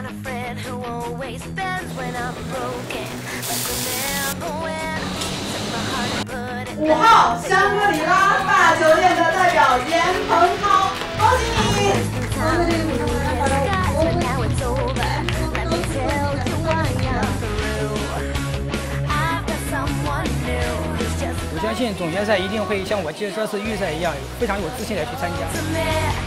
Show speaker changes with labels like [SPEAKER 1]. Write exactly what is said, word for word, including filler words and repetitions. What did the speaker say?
[SPEAKER 1] 五号香格里拉大酒店的代表严鹏涛，恭喜你！
[SPEAKER 2] 我相信总决赛一定会像我这次预赛一样，非常有自信的去参加。